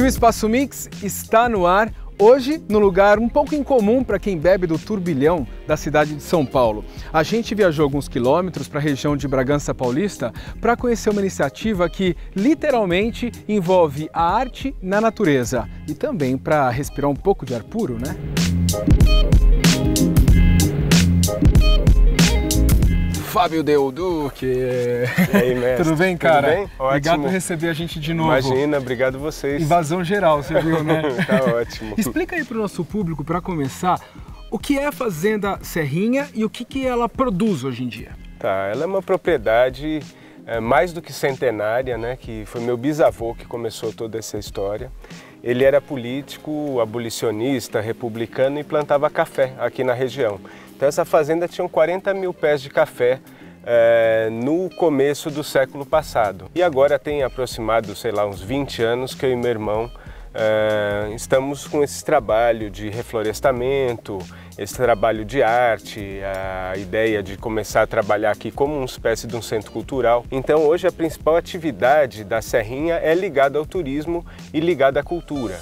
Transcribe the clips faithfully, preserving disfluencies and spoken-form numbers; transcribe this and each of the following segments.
o Espaço Mix está no ar, hoje num lugar um pouco incomum para quem bebe do turbilhão da cidade de São Paulo. A gente viajou alguns quilômetros para a região de Bragança Paulista para conhecer uma iniciativa que literalmente envolve a arte na natureza e também para respirar um pouco de ar puro, né? Fábio Del Duque. E aí, mestre? Tudo bem, cara? Tudo bem? Obrigado por receber a gente de novo. Imagina, obrigado vocês. Invasão geral, você viu, né? Tá ótimo. Explica aí para o nosso público, para começar, o que é a Fazenda Serrinha e o que, que ela produz hoje em dia? Tá, ela é uma propriedade é, mais do que centenária, né? Que foi meu bisavô que começou toda essa história. Ele era político, abolicionista, republicano e plantava café aqui na região. Então essa fazenda tinha quarenta mil pés de café é, no começo do século passado. E agora tem aproximado, sei lá, uns vinte anos que eu e meu irmão é, estamos com esse trabalho de reflorestamento, esse trabalho de arte, a ideia de começar a trabalhar aqui como uma espécie de um centro cultural. Então hoje a principal atividade da Serrinha é ligada ao turismo e ligada à cultura.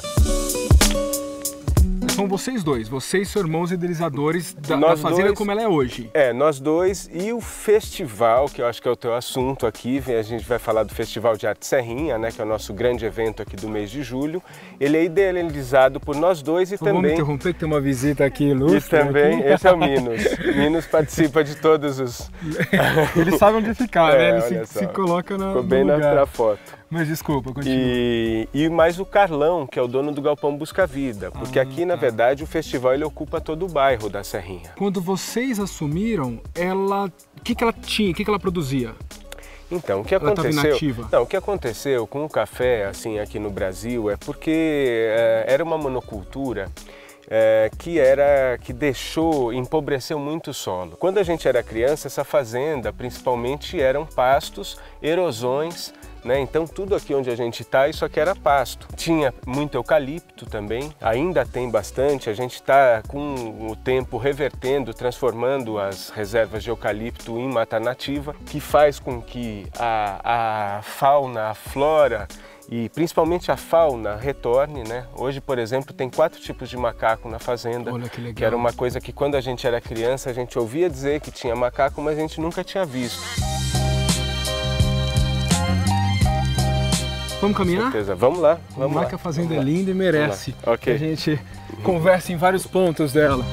São vocês dois, vocês são irmãos idealizadores da, da Fazenda dois, como ela é hoje. É, nós dois e o festival, que eu acho que é o teu assunto aqui, a gente vai falar do Festival de Arte Serrinha, né, que é o nosso grande evento aqui do mês de julho. Ele é idealizado por nós dois e então, também... Vamos interromper que tem uma visita aqui ilustre. E também, aqui. Esse é o Minos. Minos participa de todos os... Ele sabe onde ficar, é, né? Ele se, se coloca na, Ficou bem no lugar. na foto. Mas desculpa, continua. E, e mais o Carlão, que é o dono do Galpão Busca Vida, porque ah, aqui, na tá. verdade, o festival ele ocupa todo o bairro da Serrinha. Quando vocês assumiram, ela, o que, que ela tinha, o que, que ela produzia? Então, o que ela aconteceu? Inativa. Não, o que aconteceu com o café, assim, aqui no Brasil, é porque é, era uma monocultura. É, que era que deixou, empobreceu muito o solo. Quando a gente era criança, essa fazenda principalmente eram pastos, erosões, né? Então tudo aqui onde a gente está, isso aqui era pasto. Tinha muito eucalipto também, ainda tem bastante, a gente está com o tempo revertendo, transformando as reservas de eucalipto em mata nativa, que faz com que a, a fauna, a flora, e principalmente a fauna retorne, né? Hoje, por exemplo, tem quatro tipos de macaco na fazenda. Olha que legal. Que era uma coisa que quando a gente era criança a gente ouvia dizer que tinha macaco, mas a gente nunca tinha visto. Vamos caminhar? Com certeza. Vamos lá. Vamos, vamos lá, lá que a fazenda vamos é linda e merece okay. que a gente converse em vários pontos dela.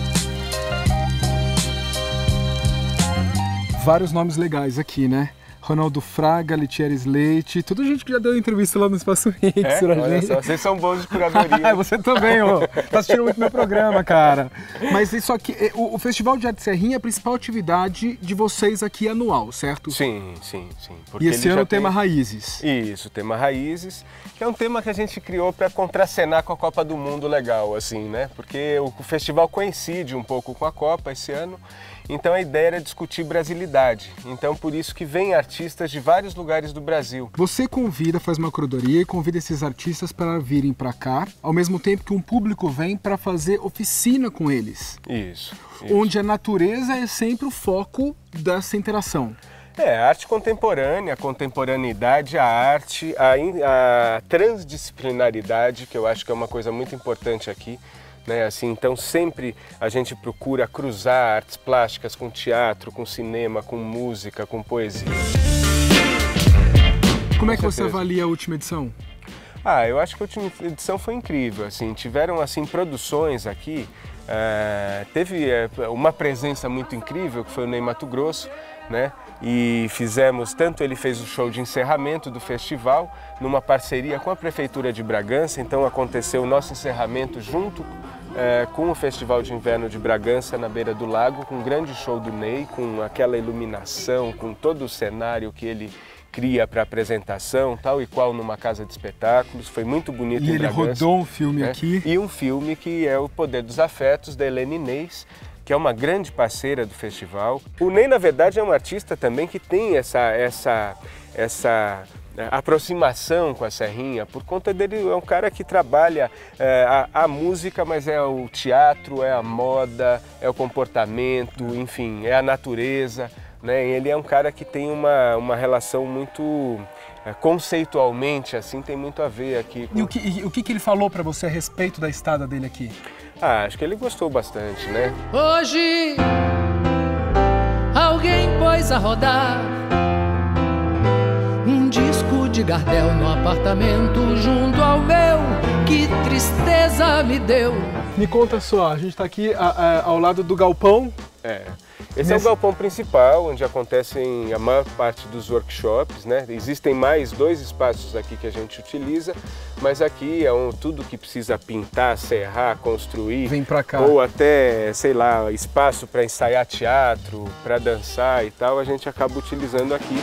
Vários nomes legais aqui, né? Ronaldo Fraga, Letieres Leite, toda gente que já deu entrevista lá no Espaço Mix. É? Olha gente. Só, vocês são bons de curadoria. Você também, ó. Tá assistindo muito meu programa, cara. Mas isso aqui, o, o Festival de Arte Serrinha é a principal atividade de vocês aqui anual, certo? Sim, sim, sim. E esse ano o tema tem... Raízes. Isso, o tema Raízes, que é um tema que a gente criou para contracenar com a Copa do Mundo legal, assim, né? Porque o, o festival coincide um pouco com a Copa esse ano. Então a ideia era discutir brasilidade, então por isso que vem artistas de vários lugares do Brasil. Você convida, faz uma curadoria e convida esses artistas para virem para cá, ao mesmo tempo que um público vem para fazer oficina com eles. Isso, isso. Onde a natureza é sempre o foco dessa interação. É, a arte contemporânea, a contemporaneidade, a arte, a, a transdisciplinaridade, que eu acho que é uma coisa muito importante aqui. Né, assim, então sempre a gente procura cruzar artes plásticas com teatro, com cinema, com música, com poesia. Como é que você avalia a última edição? Ah, eu acho que a última edição foi incrível. Assim, tiveram assim produções aqui. É, teve é, uma presença muito incrível que foi o Ney Matogrosso, né? E fizemos, tanto ele fez o show de encerramento do festival, numa parceria com a Prefeitura de Bragança, então aconteceu o nosso encerramento junto é, com o Festival de Inverno de Bragança, na beira do lago, com um grande show do Ney, com aquela iluminação, com todo o cenário que ele cria para apresentação, tal e qual numa casa de espetáculos, foi muito bonito em Bragança. E ele rodou um filme né? aqui. E um filme que é O Poder dos Afetos, da Helena Inês, que é uma grande parceira do festival. O Ney, na verdade, é um artista também que tem essa, essa, essa aproximação com a Serrinha, por conta dele, é um cara que trabalha é, a, a música, mas é o teatro, é a moda, é o comportamento, enfim, é a natureza. né? Ele é um cara que tem uma, uma relação muito, é, conceitualmente, assim, tem muito a ver aqui. Com... E o que, e, o que, que ele falou para você a respeito da estada dele aqui? Ah, acho que ele gostou bastante, né? Hoje alguém pôs a rodar um disco de Gardel no apartamento junto ao meu, que tristeza me deu. Me conta só, a gente está aqui a, a, ao lado do galpão. É. Esse Nesse... é o galpão principal, onde acontecem a maior parte dos workshops, né? Existem mais dois espaços aqui que a gente utiliza, mas aqui é um, tudo que precisa pintar, serrar, construir. Vem pra cá. Ou até, sei lá, espaço para ensaiar teatro, para dançar e tal, a gente acaba utilizando aqui.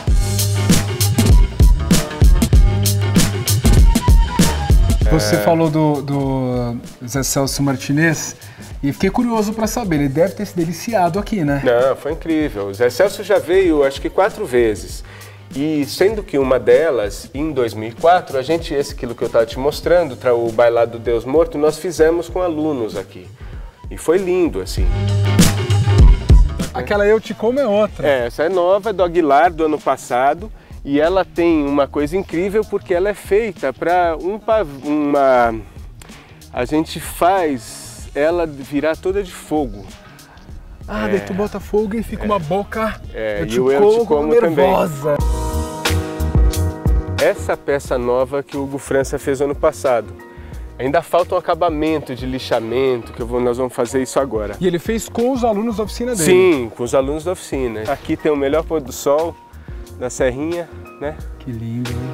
Você é... falou do, do Zé Celso Martinez e fiquei curioso para saber, ele deve ter se deliciado aqui, né? Não, foi incrível. O Zé Celso já veio, acho que quatro vezes. E sendo que uma delas, em dois mil e quatro, a gente, esse aquilo que eu estava te mostrando, o Bailado do Deus Morto, nós fizemos com alunos aqui. E foi lindo, assim. Aquela Eu Te Como é outra. É, essa é nova, é do Aguilar, do ano passado. E ela tem uma coisa incrível porque ela é feita para um, uma... A gente faz ela virar toda de fogo. Ah, é, daí tu bota fogo e fica é, uma boca é, eu te e o Eu Te Como nervosa. Também. Essa peça nova que o Hugo França fez ano passado. Ainda falta um acabamento de lixamento, que eu vou, nós vamos fazer isso agora. E ele fez com os alunos da oficina dele? Sim, com os alunos da oficina. Aqui tem o melhor pôr do sol da Serrinha, né? Que lindo, hein?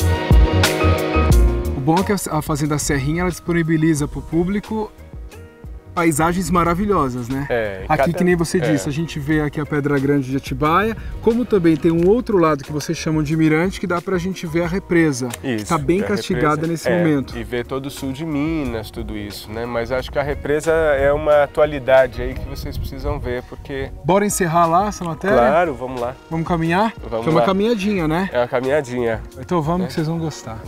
O bom é que a Fazenda Serrinha ela disponibiliza para o público paisagens maravilhosas, né? É, aqui, cada... que nem você disse, é. a gente vê aqui a Pedra Grande de Atibaia, como também tem um outro lado que vocês chamam de mirante, que dá pra gente ver a represa. Isso, que está bem castigada represa, nesse é, momento. E ver todo o sul de Minas, tudo isso, né? Mas acho que a represa é uma atualidade aí que vocês precisam ver, porque... Bora encerrar lá essa matéria? Claro, vamos lá. Vamos caminhar? Vamos que é lá. uma caminhadinha, né? É uma caminhadinha. Então vamos é. que vocês vão gostar.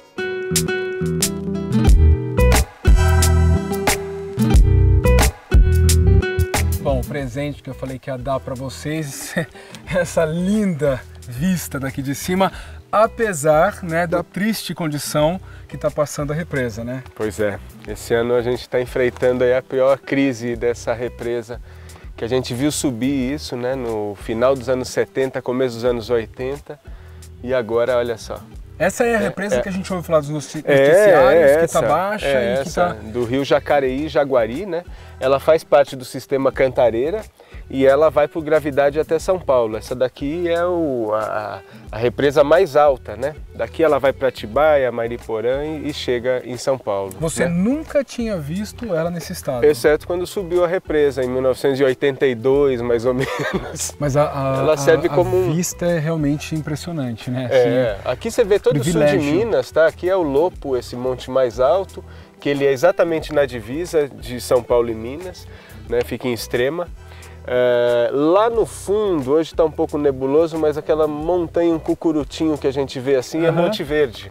Bom, o presente que eu falei que ia dar para vocês, essa linda vista daqui de cima, apesar, né, da triste condição que está passando a represa, né? Pois é, esse ano a gente está enfrentando aí a pior crise dessa represa, que a gente viu subir isso, né, no final dos anos setenta, começo dos anos oitenta, e agora olha só. Essa é a represa é, que a gente ouve falar dos noticiários, é, é que está baixa é e essa, que está... do rio Jacareí, Jaguari, né? Ela faz parte do sistema Cantareira e ela vai por gravidade até São Paulo. Essa daqui é o, a, a represa mais alta, né? Daqui ela vai para Atibaia, Mariporã e, e chega em São Paulo. Você né? nunca tinha visto ela nesse estado? Exceto quando subiu a represa, em mil novecentos e oitenta e dois, mais ou menos. Mas a, a, ela serve a, como a vista é realmente impressionante, né? É, aqui você vê todo privilégio. O sul de Minas, tá? Aqui é o Lopo, esse monte mais alto, que ele é exatamente na divisa de São Paulo e Minas, né? Fica em Extrema. É, lá no fundo, hoje está um pouco nebuloso, mas aquela montanha, um cucurutinho que a gente vê assim, uhum. é Monte Verde.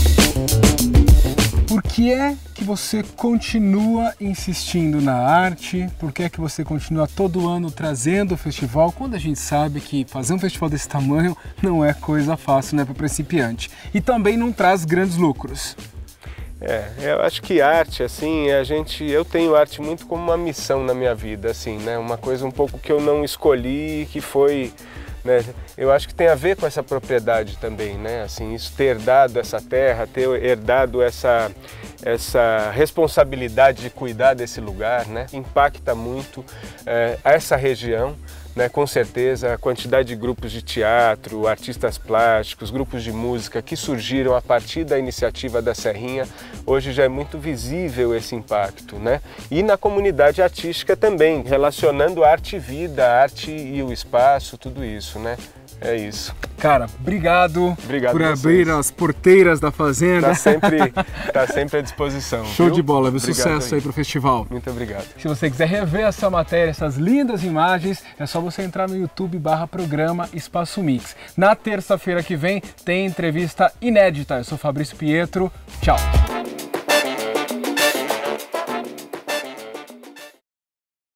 Por que é que você continua insistindo na arte? Por que é que você continua todo ano trazendo o festival, quando a gente sabe que fazer um festival desse tamanho não é coisa fácil, né, para principiante? E também não traz grandes lucros. É, eu acho que arte, assim, a gente, eu tenho arte muito como uma missão na minha vida, assim, né, uma coisa um pouco que eu não escolhi, que foi, né, eu acho que tem a ver com essa propriedade também, né, assim, isso ter herdado essa terra, ter herdado essa, essa responsabilidade de cuidar desse lugar, né, impacta muito é, essa região. Né, com certeza, a quantidade de grupos de teatro, artistas plásticos, grupos de música que surgiram a partir da iniciativa da Serrinha, hoje já é muito visível esse impacto, né? E na comunidade artística também, relacionando arte e vida, a arte e o espaço, tudo isso, né? É isso. Cara, obrigado, obrigado por abrir as porteiras da Fazenda. Tá sempre, tá sempre à disposição. Show viu? de bola, viu? Obrigado Sucesso aí, aí pro festival. Muito obrigado. Se você quiser rever essa matéria, essas lindas imagens, é só você entrar no YouTube barra programa Espaço Mix. Na terça-feira que vem tem entrevista inédita. Eu sou Fabrício Pietro. Tchau.